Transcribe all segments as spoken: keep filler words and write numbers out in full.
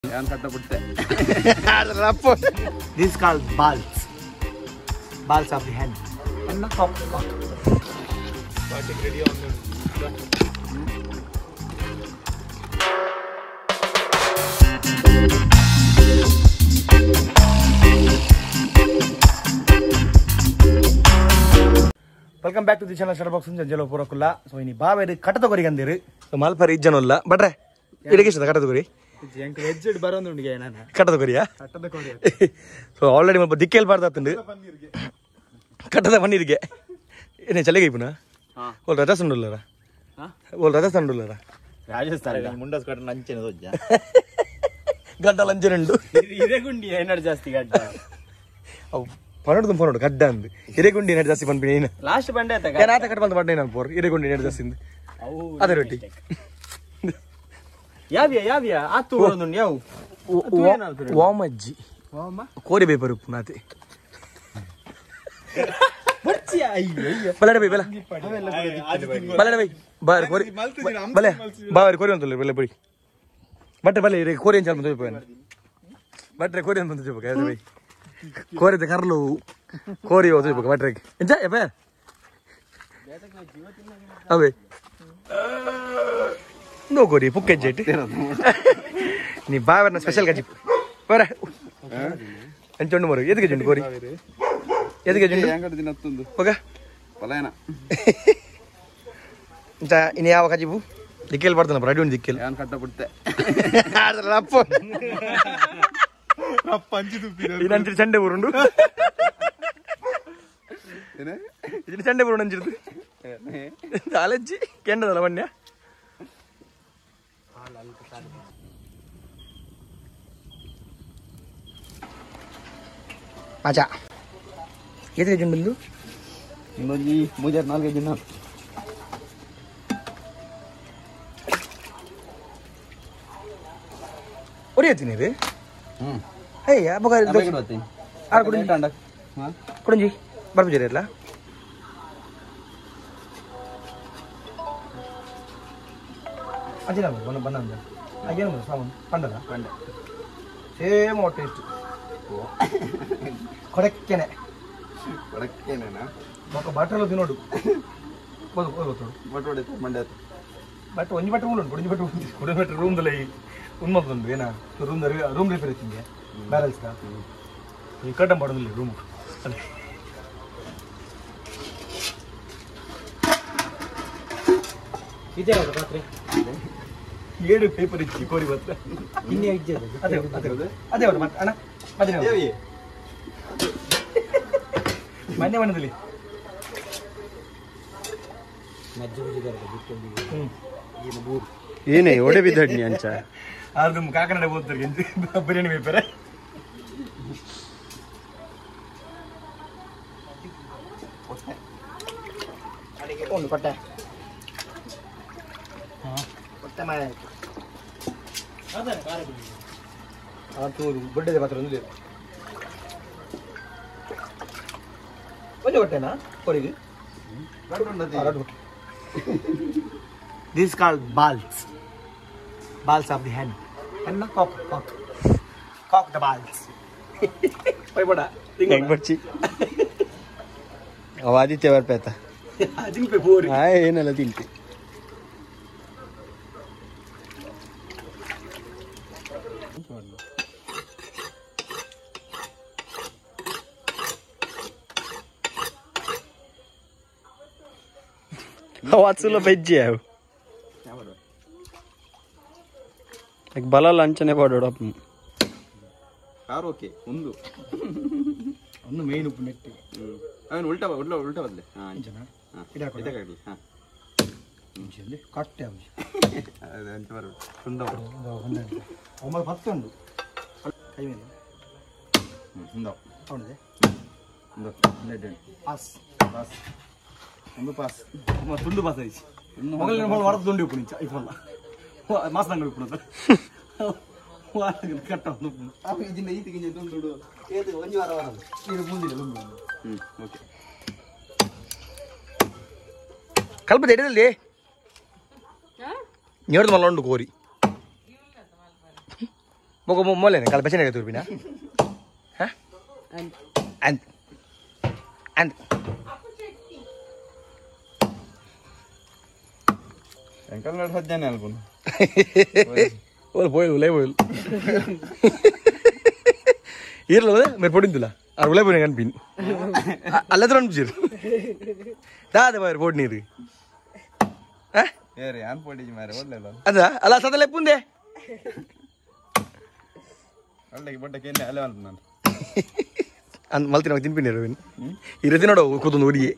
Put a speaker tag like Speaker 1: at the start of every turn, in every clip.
Speaker 1: This is called balls. Balls of the hand. And not cock.
Speaker 2: Starting ready on the.
Speaker 1: Welcome back to the channel Shutterbox Janjalo Purakulla. So ini bawa ini kata togori gandiru. So mal per ijjanolla. Batre. Idike ishada kata togori. Jank edged barondu undige nana. Kata togoriya. Kata togori. So already mal dikkel bardattundu. Kata pannirige. Ene chale gai puna. Ha. Ol Rajasthan ullara. Ha. Ol Rajasthan ullara. Rajasthan. Mundas kata nanchene dojja. Gadda lanjenendu. Ide gundi enadu jaasti gadda. ಪನ್ನೊಂದು phone ನೋಡು ಗಡ್ಡ ಅಂದು ಹಿರೇಗುಂಡಿ net ಜಾಸ್ತಿ ಬಂದ್ಬಿಡಿ ನೀನು last ಬಂಡೆ ಆತ ಏನಾತ cut ಬಂದು ಬಂಡೆ ನಾನು ಪೋರ್ ಹಿರೇಗುಂಡಿ ನೆಟ್ ಜಾಸ್ತಿ ಇಂದು ಅದೇ ರೊಟ್ಟಿ ಯಾವ್ಯಾ ಯಾವ್ಯಾ ಆತು ಒಂದು ಯಾವ ವಾಮಜ್ಜಿ ವಾಮ ಕೋರಿ ಬೇಪರು ಪುನಾತಿ ಬರ್ಚಿಯಾ ಅಯ್ಯೋ ಬಲಡ ಬೈ ಬಲ ಬಲಡ ಬೈ ಬಾರ್ ಕೋರಿ ಬಲೆ ಬಾರ್ ಕೋರಿ ಅಂತಲ್ಲ ಬಲೆ ಬಡಿ ಬಟ್ರೆ ಬಲೆ ಕೋರಿ ಅಂತ ಬಂದು ಹೋಗ್ಬೇಕು ಬಟ್ರೆ ಕೋರಿ ಅಂತ ಬಂದು ಹೋಗ್ಬೇಕು ಬೈ ಕೋರಿ ದ ಕರ್ಲು ಕೋರಿ ಹೋದು ಇವಾಗ ಬಟ್ರೆಗೆ ಎಂಜ ಎಬೆ ಅವೇ ನೋ ಕೋರಿ ಪುಕ್ಕೆ ಜೆಟ್ ನೀ ಬಾವರ್ನ ಸ್ಪೆಷಲ್ ಗಜಿ ಬರ ಎಂಚೊಂಡು ಮರು ಎದಕ್ಕೆ ಜುಂಡು ಕೋರಿ ಎದಕ್ಕೆ ಜುಂಡು ಹೆಂಗಡ ದಿನ ಹತ್ತೊಂದು ಹೋಗ ಪಲಾಯನ ಎಂತ ಇನ್ನು ಯಾವ ಗಜಿಬು ದಿಕ್ಕೆಲ್ ಬರ್ತಾನ ಬರಡಿ ಒಂದು ದಿಕ್ಕೆಲ್ ನಾನು ಕಟ್ಟ ಬಿಡ್ತೆ ರಪ್ಪ ನಂಚಿರು ಚಂಡೆ ಬರುಂಡು ഇതിന് ചണ്ട പോകണം അഞ്ചെടുത്ത് അലഞ്ചി കേണ്ടതല്ല മഞ്ഞ മച്ചാ ഏത് കേജുണ്ടല്ലോ ಇನ್ನೊಂದು ಮೂಜಾರು ನಾಲ್ಕೈದು ಜನ ಒರಿಯತ್ತೀನಿ ಇದು ಹ್ಞೂ ಹೇಯ್ ಅಬ್ಬ ಆರು ಕುಡಿಂಜಿ ಕುಡಿಂಜಿ ಬರ್ಬಿದ್ದೀರಿ ಎಲ್ಲ ಅಜಿನ ಬನ್ನ ಬನ್ನ ಅಂದ ಅಗೇನು ಸಾಮಾನು ಪಂಡಲ್ಲ ಪಂಡ ಸೇಮ್ ಹೊಟ್ಟೆ ಇಷ್ಟು ಕೊಡಕ್ಕೇನೆ ಕೊಡಕ್ಕೇನೆನಾ ಮಕ್ಕ ಬಟ್ಟಲು ತಿನ್ನೋಡು ಬೋದು ಬೋದು ಬಟ್ ಹೊಡಿತು ಮಂಡ್ಯ ಬಟ್ ಒಂಜಿ ಬಟ್ಟೆ ಉಂಟು ಕುಡಿಂಜಿ ಬಟ್ಟೆ ಉಂಟು ಕುಡಿಂಜಿ ಬಟ್ಟೆ ರೂಮ್ದಲ್ಲಿ ಉನ್ಮತ್ತೊಂದು ಏನ ರೂಮ್ ರೂಮ್ ರಿಪೇರ್ ಇತ್ತಿಂಗೆ ಬ್ಯಾಲೆನ್ಸ್ ನೀವು ಕಟ್ಟ ಮಾಡೋದಿಲ್ಲ ರೂಮು ಅದೇ ಇದೇ ಪಾತ್ರೆ ಏಳು ಪೇಪರ್ ಇಚ್ಚಿ ಕೋರಿ ಬತ್ತ ಇನ್ನೇ ಇಜ್ಜೆ ಅದೇ ಅದೇ ಅದೇ ಅವರು ಮತ್ತೆ ಅಣ್ಣ ಅದೇ ಮನೆ ಮನದಲ್ಲಿ
Speaker 2: ಏನೇ ಒಡೆ ಬಿದ್ದಡ್ನಿ ಅಂಚ
Speaker 1: ಅದು ಕಾಕನಾಡ ಓದ್ತಾರೆ ಬಿರಿಯಾನಿ ಪೇಪರ್ ಒಂದು ಕೊಟ್ಟೆ ಕೊಟ್ಟೆ ಮಾಯ ಅದು ದೊಡ್ಡದೇ ಪಾತ್ರ ಒಂದು ಒಂದು ಕೊಟ್ಟೆನಾ ಕೊರಿಗೆ This is called balls. Balls of the hand. And not cock. Cock. Cock the balls. Why boda?
Speaker 2: Think ಬರ್ಚಿ ಅವ ಆದಿತ್ಯ ಬರ್ಪೇತ
Speaker 1: ತಿಂಪೆ ಬೋರಿ
Speaker 2: ಹಾಯ್ ಏನಲ್ಲ ತಿಂಪೆ ವಾತ್ಸುಲ ಬೆಜ್ಜಿ ಅವು ಈಗ ಬಲಲ್ಲ ಅಂಚನೆ ಪಾಡೋಡ
Speaker 3: ಕಾರ್ ಓಕೆ ಒಂದು
Speaker 1: ಒಂದು ಮೇನ್ ಉಪ್ಪು ನೆಟ್ಟಿ
Speaker 3: ಅವನು ಉಲ್ಟಾ ಉಲ್ಟಾ ಉಲ್ಟಾ ಬದಲೆ ಹಾಂ
Speaker 1: ಅಂಚನ
Speaker 3: ಇದಕ್ಕಾಗಲಿ ಹಾಂ
Speaker 1: ಇಂಚಲ್ಲಿ ಕಟ್ಟೆ ಅಂಶ
Speaker 3: ಅದು ಎಂತ ಬರೋದು ಸುಂದ
Speaker 1: ಒಂಬತ್ತು ಹತ್ತೊಂದು ಕೈ ಮೇಲೆ
Speaker 3: ಹ್ಞೂ ಒಂದು
Speaker 1: ಅವನಿದೆ
Speaker 3: ಒಂದು ಹನ್ನೆರಡು
Speaker 1: ಪಾಸ್
Speaker 3: ಪಾಸ್ ಒಂದು ಪಾಸ್
Speaker 1: ತುಂಡು ಪಾಸ್ ಐತಿ ಮೊಗಲಿನ ಮೊಳ ಹೊರತು ತುಂಡು ಉಪ್ಪು ನಿಂಚ ಐತಲ್ಲ ಮಾಸದಂಗ ಉಪ್ಪು ಸರ್ ಕಟ್ಟ ಒಂದು ಇದನ್ನ ಈತಿಗೆ ತುಂಡು ಏತು ಒಂದು ವಾರ ವಾರ ಇದು ಮುಂದಿನ ತುಂಬ
Speaker 3: ಹ್ಞೂ ಓಕೆ
Speaker 1: ಕಲ್ಪ ತೆಡೆದಲ್ಲಿ ನೀಡ್ದು ಮಲ್ಲ ಉಂಡು ಕೋರಿ Pokok mau mulai nih kalau baca nih turbina. Hah? And and and.
Speaker 3: Engkau lihat saja nih album.
Speaker 1: Ol boil, boleh boil. Iya loh, merpodin tuh lah. Ar boleh boleh kan pin. Allah tuh orang bujur. Dah ada bayar pod nih tuh. Hah?
Speaker 3: Ya, rian podi cuma boleh lah.
Speaker 1: Ada, Allah satu lepun deh.
Speaker 3: Kalau lagi pod kayaknya ada album.
Speaker 1: An malti nak tin pin ya Robin. Ira tin ada, kau tuh nuri.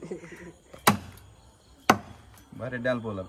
Speaker 3: Baru dal bola.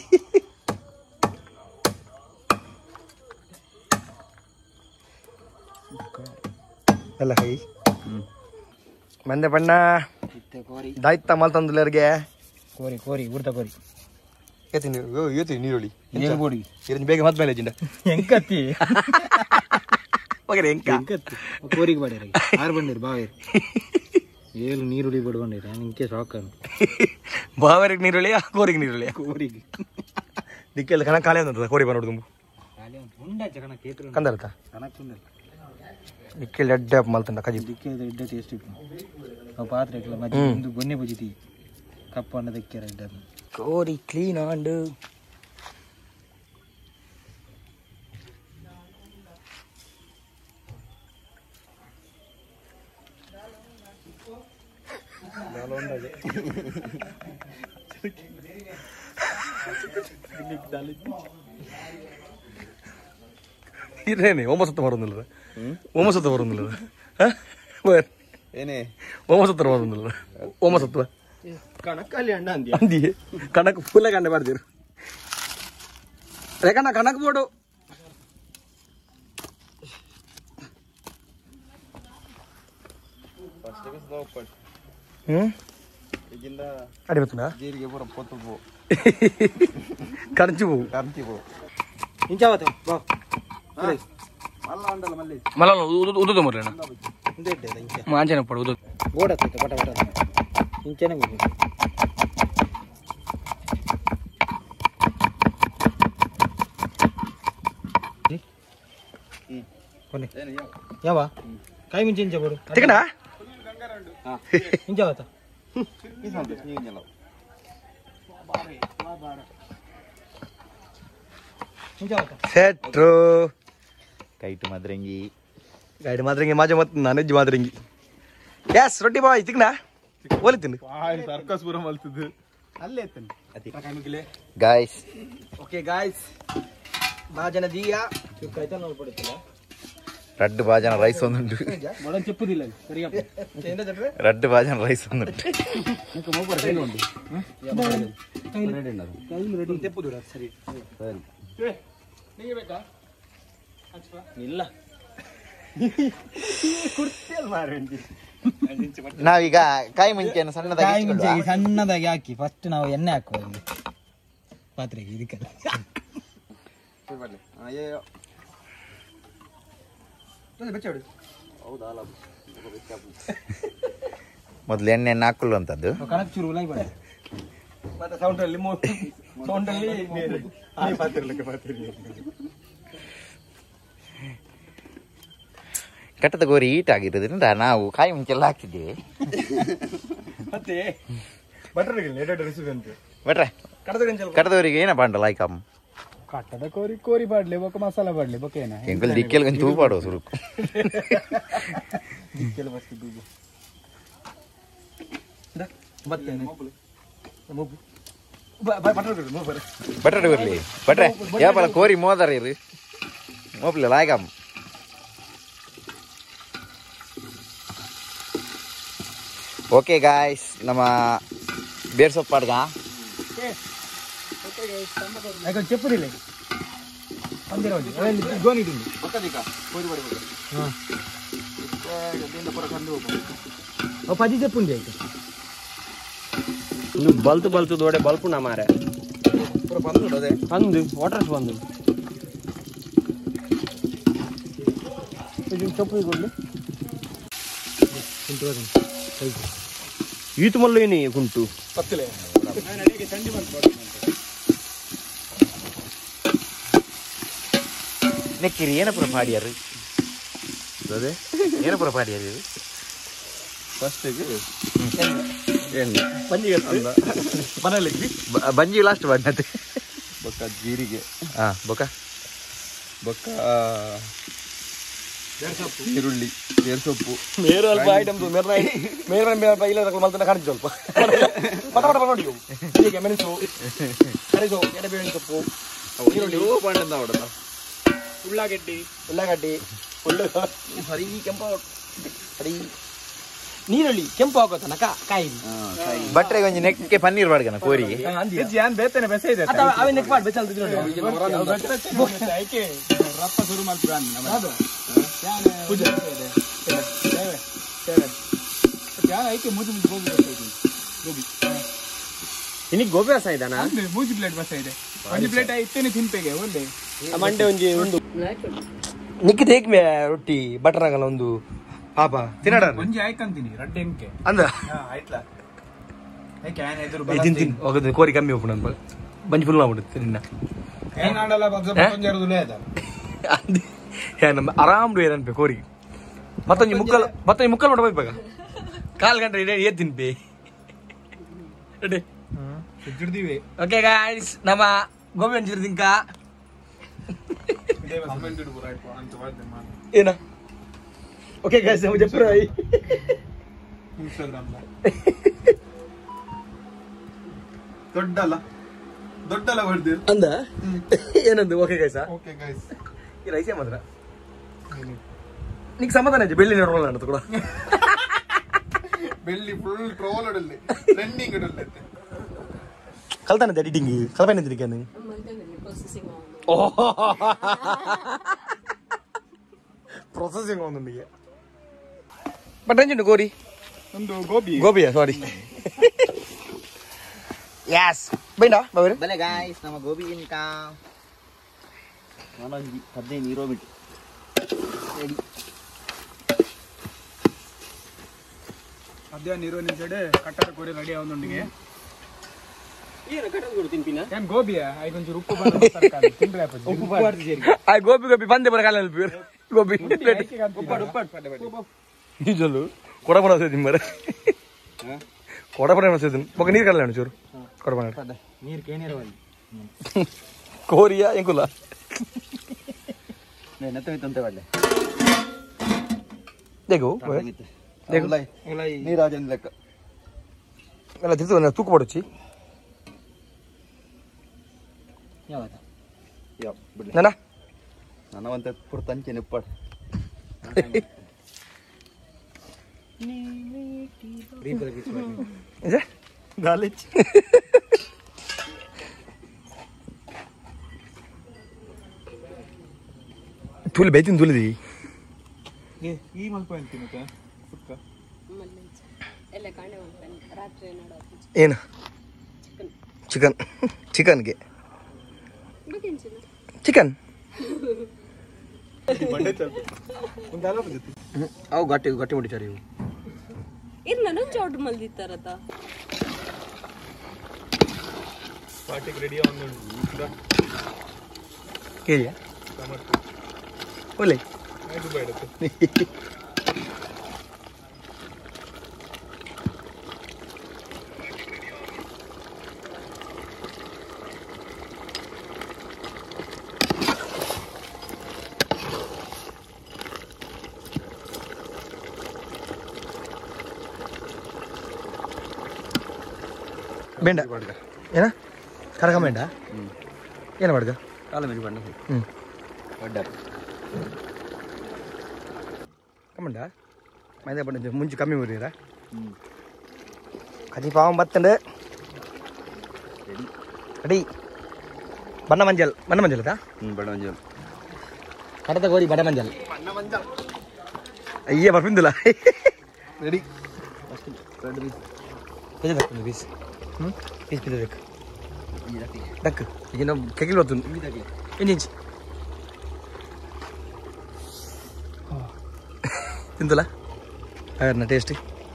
Speaker 1: Allah hai. Mande panna. Daita mal tandulerge.
Speaker 2: ಕೋರಿ ಕೋರಿ ಊರ್ತ ಕೋರಿ
Speaker 1: ಏತಿ ನೀರು ಏತಿ ನೀರುಳ್ಳಿ
Speaker 2: ಏನು body
Speaker 1: iron ಬೇಗ ಮತ್ ಮೇಲೆ ಜಿಂಡ
Speaker 2: ಎಂಕತ್ತಿ
Speaker 1: ಹೋಗರೆ ಎಂಕ
Speaker 2: ಎಂಕತ್ತಿ ಕೋರಿಗೆ ಬಾಡಿರಿ ಆರು ಬಂದಿರಿ ಬಾವೇರಿ ಏಳು ನೀರುಳ್ಳಿ ಬಡ್ಕೊಂಡಿರಿ ನಿಂಕೆ ಸಾಕನು
Speaker 1: ಬಾವರಿಗೆ ನೀರುಳ್ಳಿ ಕೋರಿಗೆ ನೀರುಳ್ಳಿ
Speaker 2: ಕೋರಿಗೆ
Speaker 1: ದಿಕ್ಕೆಲ್ಲ ಕಣ ಕಾಲೇ ಅಂತ ಕೋರಿ ಬರೋದು ತುಂಬು
Speaker 2: ಕಾಲೇ ಒಂದು ಉಂಡ ಕಣ ಕೇತ್ರ
Speaker 1: ಕಂದರ್ತ
Speaker 2: ಕಣಕ್ಕುಂಡ
Speaker 1: ದಿಕ್ಕೆಲ್ಲ ಎಡ್ಡೆ ಮಲ್ತಂಡ ಕಜಿ
Speaker 2: ದಿಕ್ಕೆ ಎಡ್ಡೆ ಟೇಸ್ಟ್ ಇತ್ತು ಅವು ಪಾತ್ರೆ ಇಟ್ಲ ಮಜ್ಜಿ ಒಂದು ಗೊನ್ನೆ ಬುಜಿತಿ ಕಪ್ಪು ಅನ್ನ ದಿಕ್ಕೆರ ಎಡ್ಡೆ
Speaker 1: ಕೋರಿ ಕ್ಲೀನ್ ಆಂಡು ಇರೇನೆ ಒಂಬತ್ತು ಬರೋದಿಲ್ಲ ಒಂಬತ್ತು ಬರೋದಿಲ್ಲ
Speaker 3: ಏನೇ
Speaker 1: ಒಂಬತ್ತು ಬರೋದಿಲ್ಲ ಒಂಬತ್ತು
Speaker 2: ಕಣಕ್ಕಲ್ಲಿ ಅಣ್ಣ ಅಂದಿ
Speaker 1: ಅಂದಿ ಕಣಕ್ ಫುಲ್ಲ ಕಂಡ ಮಾಡ್ತೀರು ರೇಖಣ್ಣ ಕಣಕ್ ಬೋಡು ಹ್ಮ್
Speaker 3: ಈಗಿಂದ
Speaker 1: ಅಡಿ ಬರ್ತುನಾ
Speaker 3: ಜೀರಿಗೆ ಪೂರ ಪೊತ್ತು ಪೋ
Speaker 1: ಕಣಚು ಹೋಗು
Speaker 3: ಕರ್ತಿ ಪೋ
Speaker 2: ಇಂಚಾವತ್ತೆ ಬಾ
Speaker 3: ಮಲ್ಲ ಉಂಡಲ್ಲ ಮಲ್ಲಿ
Speaker 1: ಮಲ್ಲ ಉದುದು ಮರ್ರಿ ಅಣ್ಣ
Speaker 2: ಇಂದೆ ಇಡ್ಡೆ ಇಂಚೆ
Speaker 1: ಮಾಂಚನ ಪಡು ಉದು
Speaker 2: ಬೋಡತ್ತೆ ಪಟ ಪಟ ಇಂಚೆನೆ ಹೋಗಿ ಕೊನೆ ಯಾವ ಕಾಯಿ ಮಿಂಚೆ ಇಂಚೆ ಬೋಡು
Speaker 1: ತಿಕ್ಕಣ
Speaker 2: ಇಂಚಾವತ್ತ
Speaker 3: ಈ ಸಂತೆ ನೀವೆಲ್ಲ
Speaker 2: ಇಂಚಾವತ್ತ
Speaker 1: ಸೆಟ್ರು
Speaker 3: ಕೈಟ್ ಮದ್ರಂಗಿ
Speaker 1: ಗೈಡ್ ಮಾದ್ರಂಗಿ ಮಾಜ ಮತ್ತು ನಾನೆಜ್ಜಿ ಮಾದ್ರಂಗಿ ಎಸ್ ರೊಟ್ಟಿ ಬಾಯ್ ತಿಕ್ಕಣ ಓಲಿ ತಿನ್ನು
Speaker 3: ಸರ್ಕಸ್ ಪೂರ ಮಲ್ತದ್ದು
Speaker 2: ಅಲ್ಲೇ ಎತ್ತನೆ
Speaker 3: ಗಾಯ್ಸ್
Speaker 1: ಓಕೆ ಗಾಯ್ಸ್ ಬಾಜನ ದಿಯಾ
Speaker 2: ಕೈತ ನೋಡ್ಬಿಡುತ್ತಿಲ್ಲ
Speaker 3: ರಡ್ಡು ಬಾಜನ ರೈಸ್ ಒಂದುಂಟು
Speaker 2: ಮೊದಲು ಚೆಪ್ಪುದಿಲ್ಲ ಸರಿಯಪ್ಪ
Speaker 3: ರಡ್ಡು ಬಾಜನ ರೈಸ್ ಒಂದುಂಟು
Speaker 2: ತೆಪ್ಪುದಿಲ್ಲ ಸರಿ ಇಲ್ಲ
Speaker 3: ನಾವೀಗ ಕಾಯಿ ಮುಂಚೆಯನ್ನು
Speaker 2: ಕಾಯಿ ಮುಂಚೆ
Speaker 3: ಸಣ್ಣದಾಗಿ
Speaker 2: ಸಣ್ಣದಾಗಿ ಹಾಕಿ ಫಸ್ಟ್ ನಾವು ಎಣ್ಣೆ ಹಾಕುವ ಇಲ್ಲಿ ಪಾತ್ರೆಗೆ ಇದಕ್ಕೆಲ್ಲ
Speaker 3: ಮೊದಲು ಎಣ್ಣೆಯನ್ನು ಹಾಕೊಳ್ಳುವಂಥದ್ದು
Speaker 2: ಕಣಕ್ ಚೂರು ಉಲಾಗಿ ಬೇಡ
Speaker 1: ಮತ್ತೆ ಸೌಂಡಲ್ಲಿ ಸೌಂಡಲ್ಲಿ
Speaker 3: ಕಟ್ಟದ ಗೋರಿ ಹೀಟ್ ಆಗಿರೋದ್ರಿಂದ ನಾವು ಕಾಯಿ ಮುಂಚೆಲ್ಲ ಹಾಕ್ತಿದ್ದೇವೆ
Speaker 1: ಮತ್ತೆ ಬಟರ್ ರೆಸಿಪಿ ಅಂತ
Speaker 3: ಬಟ್ರೆ ಕಟ್ಟದವರಿಗೆ ಏನಪ್ಪ ಉಂಟಲ್ಲ ಐಕಮ್
Speaker 2: ಕಟ್ಟದ ಕೋರಿ ಕೋರಿ ಬಾಡ್ಲಿ ಬೊಕ್ಕ ಮಸಾಲ ಬಾಡ್ಲಿ ಬೊಕ್ಕ ಏನ
Speaker 3: ಎಂಕಲ್ ದಿಕ್ಕೆಲ್ ತೂ ಪಾಡೋ ಸುರುಕು ಬಟ್ರೆ ಬರಲಿ ಬಟ್ರೆ ಯಾಪಲ್ಲ ಕೋರಿ ಮೋದಾರ ಇರು ಮೋಪ್ಲಿ ಲಾಯ್ಕಮ್ ಓಕೆ ಗಾಯ್ಸ್ ನಮ್ಮ ಬೇರ್ ಸೊಪ್ಪು ಪಾಡ್ಗ
Speaker 2: చెప్పుదిలే అందరూ గోని పది చెప్పుంది అయితే
Speaker 4: నువ్వు బల్తు బల్తు దోడే బల్పు నా మారే అందు వాటర్ ಬಂದು
Speaker 2: చెప్పు
Speaker 4: ಈತು ಮಲ್ಲೇನಿ ಕುಂಟು
Speaker 3: ನೆಕ್ಕಿರಿ ಏನಪ್ಪ ಮಾಡಿಯಾರು ಅದೇ ಏನು ಪುರ ಪಾಡಿ ಅದು ಫಸ್ಟಿಗೆ ಎಣ್ಣೆ
Speaker 1: ಬಂಜಿಗೆ ಮನೇಲಿ
Speaker 3: ಬಂಜಿ ಲಾಸ್ಟ್ ಬಣ್ಣತೆ
Speaker 4: ಬೊಕ್ಕ ಜೀರಿಗೆ
Speaker 3: ಹಾಂ ಬೊಕ್ಕ
Speaker 4: ಬೊಕ್ಕ ಈರುಳ್ಳಿ ಬೇರ್ ಸೊಪ್ಪು
Speaker 1: ಮೇರು ಅಲ್ಪ ಐಟಮ್ದು ಮೇರ್ನ ಮೇರ್ನ ಮೇರ್ನ ಇಲ್ಲ ಮಲ್ತನ ಕಾಣಿಸ್ ಸ್ವಲ್ಪ ಪಟ ಪಟ ನೋಡಿ ಹೀಗೆ ಮೆಣಸು ಕರಿಸು ಎಡೆಬೇವಿನ ಸೊಪ್ಪು ಈರುಳ್ಳಿ
Speaker 4: ಬಣ್ಣದ ಹೊಡೆದ
Speaker 1: ಉಳ್ಳಾಗಡ್ಡಿ ಉಳ್ಳಾಗಡ್ಡಿ ಉಳ್ಳ ಸರಿ ಕೆಂಪು ಸರಿ ನೀರುಳ್ಳಿ ಕೆಂಪು ಆಗೋ ತನಕ ಕಾಯಿ
Speaker 3: ಬಟ್ರೆಗೆ ಒಂಜಿ ನೆಕ್ಕೆ ಪನ್ನೀರ್ ಬಾಡ್ಗನ ಕೋರಿಗೆ
Speaker 2: ಬೇತನೆ ಬೆಸ ಇದೆ
Speaker 1: ಅವೇ ನೆಕ್ ಮಾಡಿ ಬೆಚ್ಚಲ್
Speaker 2: ರಪ್ಪ ಶುರು ಮಾಡ್ತೀವಿ ಐಕೆ ಮೂಜಿ ಮುಜಿ ಗೋಬಿ ಬಸ ಇದೆ ಗೋಬಿ
Speaker 4: ಇನ್ನಿಗೆ ಗೋಬಿ ರಸ ಇದಾನ
Speaker 2: ಮೂಜಿ ಪ್ಲೇಟ್ ಬಸ ಇದೆ ಒಂದು ಪ್ಲೇಟ್ ಇತ್ತೇನೆ ತಿನ್ಪೇಗೆ ಒಳ್ಳೆ
Speaker 4: ಮಂಡೆ ಒಂಜಿ ಒಂದು
Speaker 1: ನಿಕ್ಕಿ ತೇಕ್ ಮೇ ರೊಟ್ಟಿ ಬಟರ್ ಆಗಲ್ಲ ಒಂದು ಪಾಪ ತಿನ್ನಡ
Speaker 2: ಒಂಜಿ ಆಯ್ಕಂತೀನಿ ರಡ್ಡೆ ಎಂಕೆ
Speaker 1: ಅಂದ
Speaker 2: ಆಯ್ತಲ್ಲ ಏಕೆ ಆನೆ ಎದುರು
Speaker 1: ತಿನ್ ತಿನ್ ಹೋಗೋದು ಕೋರಿ ಕಮ್ಮಿ ಹೋಗ್ಬಿಡ ಅನ್ಪ ಬಂಜಿ ಫುಲ್ ಮಾಡ್ಬಿಡುತ್ತೆ ನಿನ್ನ
Speaker 2: ಏನಾಡಲ್ಲ ಕೊಂಜರದು ಲೇದ
Speaker 1: ನಮ್ಮ ಆರಾಮ್ ಡೂ ಏನನ್ಪೆ ಕೋರಿ ಮತ್ತೊಂದು ಮುಕ್ಕಲ್ ಮತ್ತೊಂದು ಮುಕ್ಕಲ್ ಮಾಡಿ ಹೋಗ್ಬೇಕ ಕಾಲ್ ಗಂಟೆ ಇಡೀ ಏತ್ ತಿನ್ಪೆ ರೆಡಿ
Speaker 2: ಹಿಡಿದಿವಿ
Speaker 1: ಓಕೆ ಗಾಯ್ಸ್ ನಮ್ಮ ಗೋಬಿ ಹಂಚಿದ್ರು ತಿಂಕ ಏನ ಓಕೆ ಗಾಯ್ಸ್ ನಮ್ಮ ಜಪ್ಪರ
Speaker 2: ಇನ್ಸ್ಟಾಗ್ರಾಮ್ ದೊಡ್ಡಲ್ಲ ದೊಡ್ಡಲ್ಲ ಹೊಡೆದಿ
Speaker 1: ಅಂದ ಏನಂದು ಓಕೆ ಗಾಯ್ಸ
Speaker 2: ಓಕೆ ಗೈಸ್
Speaker 1: ಈ ರೈಸೇ ಮಾತ್ರ ನಿಂಗೆ ಸಮಾಧಾನ ಇದೆ ಬೆಳ್ಳಿ ನೋಡೋಲ್ಲ ಅಂತ ಕೂಡ
Speaker 2: ಬೆಳ್ಳಿ ಫುಲ್ ಟ್ರೋಲ್ ಹೊಡಲ್ಲಿ ಟ್ರೆಂಡಿಂಗ್ ಹೊಡಲ್ಲಿ
Speaker 1: ಕಲ್ತಾನೆ ಎಡಿಟಿಂಗ್ ಕಲ್ಪನೆ ತಿರುಗಿ ಅಂದ ಪ್ರೊಸೆಸಿಂಗ್ ಒಂದೊಂದಿಗೆ ಬಟ್ ಎಂಜುಂಟು ಗೋರಿ
Speaker 2: ಒಂದು ಗೋಬಿ
Speaker 1: ಗೋಬಿಯಾ ಸಾರಿ ಯಾಸ್ ಬೈಂಡಾ ಬಾಬು
Speaker 3: ಬಲೆ ಗಾಯ್ಸ್ ನಮ್ಮ ಗೋಬಿ ಇಂಕ
Speaker 4: ನಾನೊಂದು ಹದಿನೈದು ನೀರೋ ಬಿಟ್ಟು
Speaker 2: ಮಧ್ಯಾಹ್ನ ನೀರು ನಿಂತಡೆ ಕಟ್ಟಡ ಕೊಡಿ ರೆಡಿ ಅವನೊಂದಿಗೆ
Speaker 4: ಏನು ಕಟ್ಟದ ಕೊಡು ತಿನ್ಪಿನ
Speaker 2: ಏನ್ ಗೋಬಿಯಾ ಐಗೊಂಚೂರು ಉಪ್ಪು ಬಂದು ತರಕಾರಿ ತಿಂದ್ರೆ
Speaker 4: ಉಪ್ಪು
Speaker 1: ಆ ಗೋಬಿ ಗೋಬಿ ಬಂದೆ ಬರ ಕಾಲ ಗೋಬಿ
Speaker 2: ಉಪ್ಪಾಡು ಉಪ್ಪಾಡು
Speaker 1: ನಿಜಲು ಕೊಡಬಣ ಸೇದಿನ್ ಮರ ಕೊಡಬಣ ಸೇದಿನ್ ಮಗ ನೀರು ಕಲ್ಲ ಚೂರು ಕೊಡಬಣ
Speaker 2: ನೀರು ಕೇನಿರ
Speaker 1: ಕೋರಿಯಾ ಎಂಕುಲ
Speaker 4: ನೆತ್ತವಿತ್ತಂತೆ ಒಳ್ಳೆ
Speaker 1: ದೇಗು
Speaker 4: ನೀರಾಜನ್ ಲೆಕ್ಕ
Speaker 1: ಎಲ್ಲ ತಿರ್ತು ತೂಕು ಪಡೋಚಿ
Speaker 4: ಯಾವತ್ತ ಯಾವ ಬಿಡಿ
Speaker 1: ನನ್ನ
Speaker 4: ನನವಂತ ಪುರ ತಂಚೆ ನಿಪ್ಪಾಡು
Speaker 1: ಗಾಲಿಚ್ ತುಳಿ ಬೈತಿನ ತುಳಿದಿ
Speaker 2: ಈ ಮಲ್ಪ ಅಂತೀನಿ ಸುಕ್ಕ
Speaker 1: ಏನು ಚಿಕನ್ ಚಿಕನ್ಗೆ ಚಿಕನ್
Speaker 4: ಅವು ಗಟ್ಟಿ ಗಟ್ಟಿ ಮುಟ್ಟಿಚಾರಿ ಇವು
Speaker 5: ಇರ್ ನಾನು ಚೌಟ್ ಮಲ್ದಿತ್ತಾರತ
Speaker 2: ಪಾರ್ಟಿಗೆ ರೆಡಿ ಅವನು
Speaker 1: ಕೇಳಿಯಾ ಒಳ್ಳೆ
Speaker 2: ಆಯ್ತು ಬೇಡತ್ತೆ
Speaker 1: ಬೆಂಡ ಏನ ಕರಗ ಬೆಂಡ ಏನು ಬಡ್ಗ
Speaker 4: ಕಾಲ ಮೇಲೆ ಬಣ್ಣ
Speaker 1: ಹ್ಞೂ
Speaker 4: ಒಡ್ಡ
Speaker 1: ಕಮ್ಮಂಡ ಮೈದಾ ಪಂಡ ಮುಂಚೆ ಕಮ್ಮಿ ಊರಿರ ಕದಿ ಪಾವಂ ಬತ್ತಂಡು ರೆಡಿ ಬಣ್ಣ ಮಂಜಲ್ ಬಣ್ಣ ಮಂಜಲ್ ಅದ
Speaker 4: ಹ್ಞೂ ಬಣ್ಣ ಮಂಜಲ್
Speaker 1: ಕಡತ ಗೋರಿ ಬಣ್ಣ ಮಂಜಲ್ ಅಯ್ಯ ಬರ್ಪಿಂದಿಲ್ಲ
Speaker 2: ರೆಡಿ
Speaker 4: ರೆಡ್ ಬೀಸ್
Speaker 1: ಪೀಸ್ ಬೇಕು ಪೀಸ್ ಹ್ಞೂ ಪೀಸ್ ಪೀಸ್ ಬೇಕು ಡಕ್ ಈಗ ನಾವು ಕೆಗಿಲ್ ಬರ್ತುಂಡು ಏನು ಇಂಚ್ ತಿಂತಲ್ಲ ಹಾಗಾದ್ರೆ ಟೇಸ್ಟಿ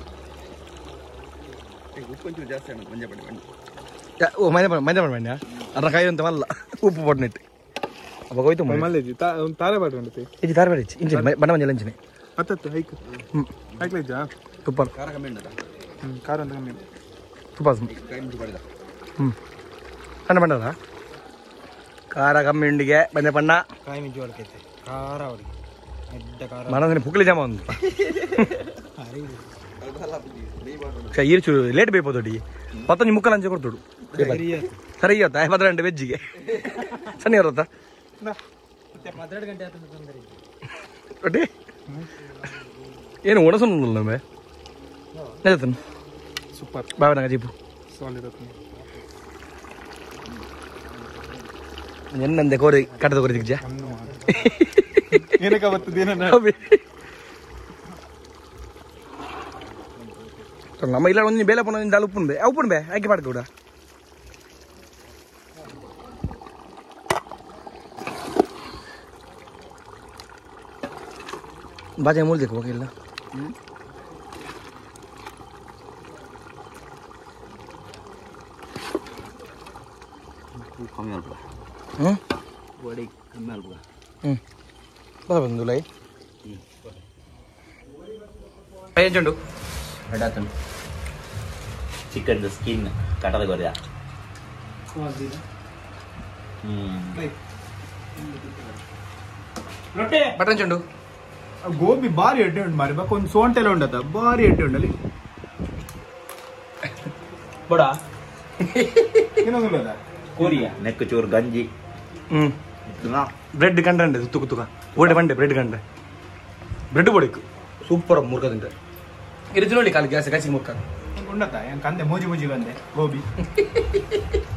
Speaker 4: ಉಪ್ಪು ಒಂಚೂರು ಜಾಸ್ತಿ ಅಣ್ಣ ಮಂಜ ಪಡಿ ಬಣ್ಣ
Speaker 1: ಓ ಮೈದಾ ಮೈದಾ ಬಣ್ಣ ಅದ್ರ ಕಾಯಿ ಅಂತ ಮಲ್ಲ ಉಪ್ಪು ಪೊಡ್ನೆಟ್ಟು ಅವಾಗ ಹೋಯ್ತು
Speaker 2: ಮಲ್ಲೇಜಿ ಒಂದು ತಾರೆ ಬಾಟ್ರಿ
Speaker 1: ಇದು ಧಾರವಾಡ ಇಂಚಿನ ಬಣ್ಣ ಮಂಜಲ್ ಇಂಚಿನ
Speaker 2: ಹತ್ತತ್ತು ಹೈಕ್ ಹೈಕ್ಲಿಜ್ಜಾ
Speaker 1: ಸೂಪರ್
Speaker 4: ಖಾರ ಕಮ್ಮಿ ಉಂಟದ
Speaker 2: ಹ್ಞೂ ಖಾರ ಅಂತ ಕಮ್ಮಿ
Speaker 1: ಸೂಪರ್
Speaker 4: ಕೈ ಮಿಂಚು ಮಾಡಿದ
Speaker 1: ಹ್ಞೂ ಸಣ್ಣ ಬಣ್ಣದ ಖಾರ ಕಮ್ಮಿ ಉಂಡಿಗೆ ಬಂದೆ ಬಣ್ಣ
Speaker 2: ಕಾಯಿ ಮಿಂಚು ಹೊಡ್ಕೈತೆ ಖಾರ ಹೊಡಿ ಎಡ್ಡ ಖಾರ
Speaker 1: ಮನೋದಿನ ಪುಕ್ಲಿ ಜಾಮ ಒಂದು ಈರ್ಚು ಲೇಟ್ ಬೇಯ್ಬೋದು ಅಡಿ ಮತ್ತೊಂದು ಮುಕ್ಕಲ್ ಅಂಚೆ ಕೊಡ್ತೋಡು ಸರಿ ಇವತ್ತ ಐವತ್ತು ಗಂಟೆ ವೆಜ್ಜಿಗೆ ಸಣ್ಣ ಇರತ್ತ
Speaker 2: ಹನ್ನೆರಡು ಗಂಟೆ ಆಯ್ತು ತೊಂದರೆ
Speaker 1: ಒಟ್ಟಿ ಏನು ಒಣಸಲ್ಲ ನಮ್ಮೆ ನಿಜತನು
Speaker 2: ಸೂಪರ್
Speaker 1: ಬಾಬಾ ನಂಗೆ ಜೀಪು
Speaker 2: ಸಾಲಿಡ್
Speaker 1: ಎನ್ನಂದೆ ಕೋರಿ ಕಟ್ಟದ ಕೋರಿ ದಿಗ್ಜ
Speaker 2: ಏನಕ್ಕೆ ಬರ್ತದೆ ಏನ
Speaker 1: ನಮ್ಮ ಇಲ್ಲ ಒಂದು ಬೇಲೆ ಪುನ ದಾಲ್ ಉಪ್ಪುನ್ ಬೇ ಉಪ್ಪುನ್ ಬೇ ಆಯ್ಕೆ ಮಾಡ್ಕೊಡ ಬಾಜೆ ಮೂಲ್ಬೇಕು ಹೋಗಿಲ್ಲ
Speaker 4: ಕಮ್ಮಿ ಅಲ್ಪ
Speaker 1: ಹ್ಞೂ
Speaker 4: ಗೋಡಿ ಕಮ್ಮಿ ಅಲ್ಪ
Speaker 1: ಹ್ಞೂ ಬರ ಬಂದು ಲೈ ಏನು ಚಂಡು
Speaker 3: ಅಡಾತನು ಚಿಕನ್ ಸ್ಕಿನ್ ಕಟದ ಗೊರಿಯ
Speaker 1: ಬಟನ್ ಚಂಡು
Speaker 2: ಗೋಬಿ ಭಾರಿ ಎಡ್ಡೆ ಉಂಟು ಮಾರಿ ಬಕ್ಕ ಒಂದು ಸೋಂಟೆಲ್ಲ ಉಂಟದ ಭಾರಿ ಎಡ್ಡೆ ಉಂಟಲ್ಲಿ ಬಡ ಇನ್ನೊಂದು
Speaker 3: ಕೋರಿಯ ನೆಕ್ ಚೂರು ಗಂಜಿ
Speaker 1: ಹ್ಞೂ ಬ್ರೆಡ್ ಕಂಡ್ರೆ ತುಕ್ಕು ತುಕ ಓಡೆ ಬಂಡೆ ಬ್ರೆಡ್ ಕಂಡ್ರೆ ಬ್ರೆಡ್ ಬೋಡಿಕ್ಕು ಸೂಪರ್ ಮುರ್ಕ ತಿಂತೆ ಇರಿದು ನೋಡಿ ಕಾಲು ಗ್ಯಾಸ್ ಕಸಿ ಮುರ್ಕ
Speaker 2: ಉಂಡತ್ತ ಕಂದೆ ಮೋಜಿ ಮೋಜಿ ಬಂದೆ ಗೋಬಿ